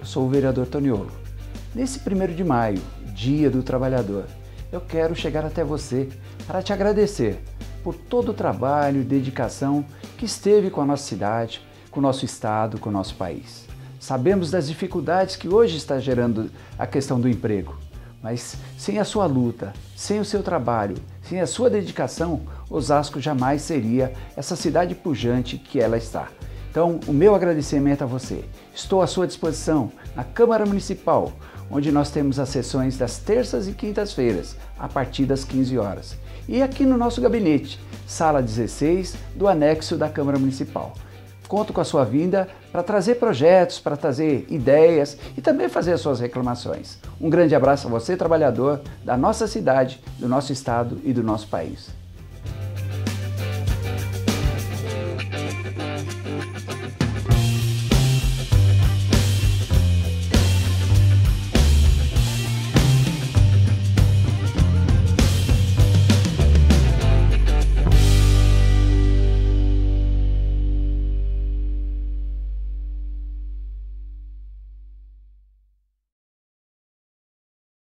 sou o vereador Toniolo. Nesse 1º de maio, Dia do Trabalhador, eu quero chegar até você para te agradecer por todo o trabalho e dedicação que esteve com a nossa cidade, com o nosso estado, com o nosso país. Sabemos das dificuldades que hoje está gerando a questão do emprego, mas sem a sua luta, sem o seu trabalho, sem a sua dedicação, Osasco jamais seria essa cidade pujante que ela está. Então, o meu agradecimento a você. Estou à sua disposição na Câmara Municipal, onde nós temos as sessões das terças e quintas-feiras, a partir das 15 horas. E aqui no nosso gabinete, sala 16 do anexo da Câmara Municipal. Conto com a sua vinda para trazer projetos, para trazer ideias e também fazer as suas reclamações. Um grande abraço a você, trabalhador da nossa cidade, do nosso estado e do nosso país.